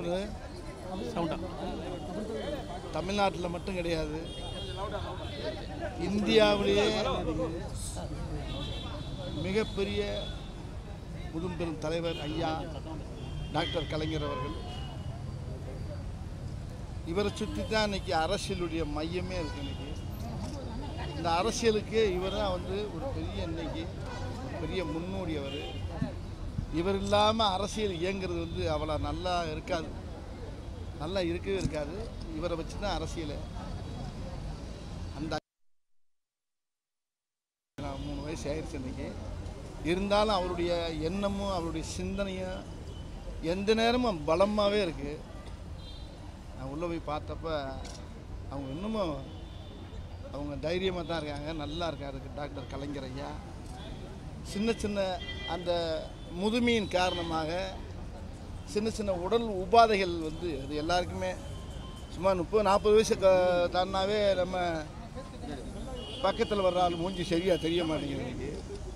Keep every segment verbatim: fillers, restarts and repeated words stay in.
அவர் தமிழ்நாட்டில் மட்டும் கிடையாது, இந்தியாவிலேயே மிகப்பெரிய முதும்பெரும் தலைவர் ஐயா டாக்டர் கலைஞர் அவர்கள். இவரை சுற்றி தான் இன்றைக்கி அரசியலுடைய மையமே இருக்குது. இன்றைக்கி இந்த அரசியலுக்கு இவர் தான் வந்து ஒரு பெரிய இன்னைக்கு பெரிய முன்னோடி. அவர் இவர் இல்லாமல் அரசியல் இயங்கிறது வந்து அவ்வளோ நல்லா இருக்காது, நல்லா இருக்கவே இருக்காது. இவரை வச்சு தான் அரசியல். அந்த மூணு வயசு ஆயிடுச்சு இன்றைக்கி. இருந்தாலும் அவருடைய எண்ணமும் அவருடைய சிந்தனையும் எந்த நேரமும் பலமாகவே இருக்குது. நான் உள்ளே போய் பார்த்தப்ப அவங்க இன்னமும் அவங்க தைரியமாக தான் இருக்காங்க, நல்லா இருக்காரு டாக்டர் கலைஞர் ஐயா. சின்ன சின்ன அந்த முதுமையின் காரணமாக சின்ன சின்ன உடல் உபாதைகள் வந்து அது எல்லாருக்குமே சும்மா முப்பது நாற்பது வயசு க தாண்டாவே நம்ம பக்கத்தில் வர்ற ஆள் மூஞ்சி சரியாக தெரிய மாட்டேங்குது. இன்றைக்கி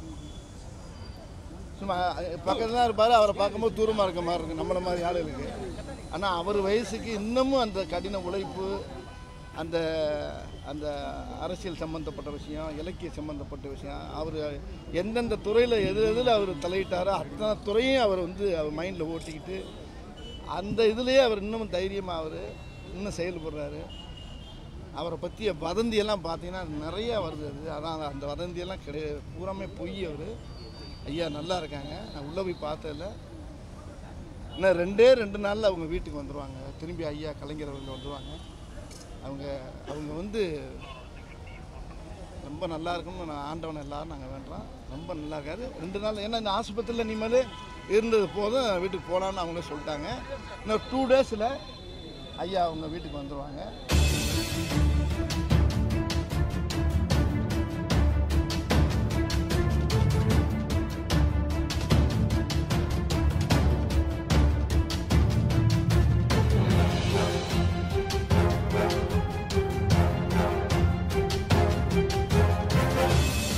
சும்மா பக்கத்தில் தான் இருப்பார், அவரை பார்க்கும்போது தூரமாக இருக்க மாதிரி இருக்குது நம்மளை மாதிரி ஆளுகளுக்கு. ஆனால் அவர் வயசுக்கு இன்னமும் அந்த கடின உழைப்பு, அந்த அந்த அரசியல் சம்மந்தப்பட்ட விஷயம், இலக்கிய சம்மந்தப்பட்ட விஷயம், அவர் எந்தெந்த துறையில் எது எதில் அவர் தலையிட்டாரோ அத்தனை துறையும் அவர் வந்து அவர் மைண்டில் ஓட்டிக்கிட்டு அந்த இதுலேயே அவர் இன்னமும் தைரியமாக அவர் இன்னும் செயல்படுறாரு. அவரை பற்றிய வதந்தியெல்லாம் பார்த்தீங்கன்னா நிறையா வருது. அது அதான் அந்த வதந்தியெல்லாம் கிடையாது, பூராமே பொய். அவர் ஐயா நல்லா இருக்காங்க. நான் உள்ளே போய் பார்த்ததில்ல. இன்னும் ரெண்டே ரெண்டு நாளில் அவங்க வீட்டுக்கு வந்துடுவாங்க. திரும்பி ஐயா கலைஞர் அவர்கள் வந்துடுவாங்க. அவங்க அவங்க வந்து ரொம்ப நல்லா இருக்கும்னு நான் ஆண்டவனை எல்லோரும் நாங்கள் வேண்டுறோம். ரொம்ப நல்லா இருக்காரு. ரெண்டு நாள் ஏன்னா இந்த ஆஸ்பத்திரியில் இனிமேல் இருந்தது போதும், வீட்டுக்கு போகலான்னு அவங்களே சொல்லிட்டாங்க. இன்னும் டூ டேஸில் ஐயா அவங்க வீட்டுக்கு வந்துடுவாங்க.